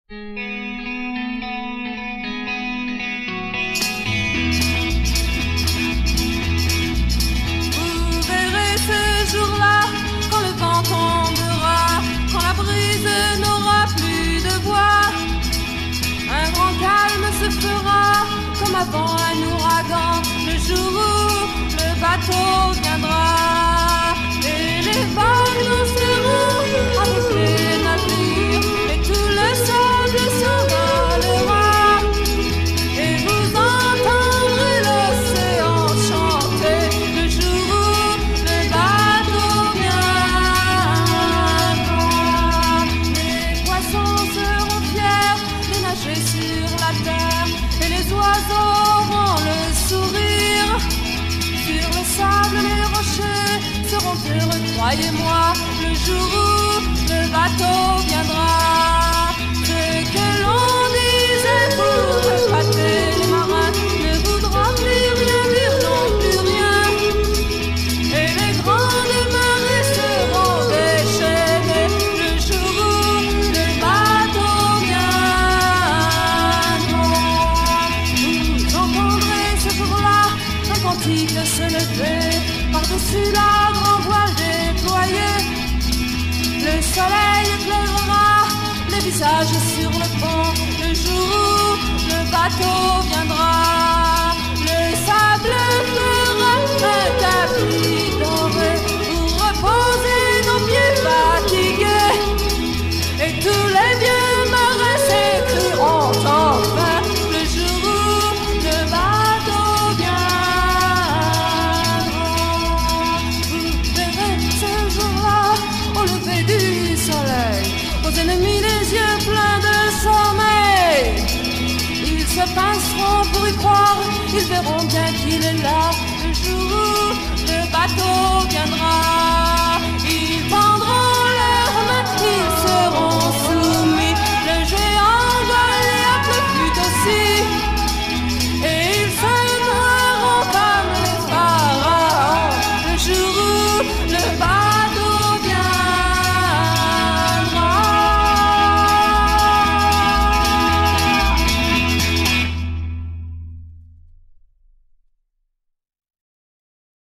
Vous verrez ce jour-là, quand le vent tombera, quand la brise n'aura plus de voix, un grand calme se fera, comme avant un ouragan, le jour où le bateau viendra. Et les vagues danseront avec les navires, et tout le sable s'envolera. Et vous entendrez l'océan chanter le jour où le bateau viendra. Les poissons seront fiers de nager sur la terre, et les oiseaux auront le sourire. Sur le sable, les rochers seront heureux, croyez-moi, le jour où le bateau viendra. Ce que l'on disait pour épater les marins ne voudra plus rien dire, non plus rien. Et les grandes marées seront déchaînées le jour où le bateau viendra. Vous entendrez ce jour-là un cantique se lever par-dessus la grand voile déployée. Le soleil éclairera les visages sur le pont le jour où le bateau viendra.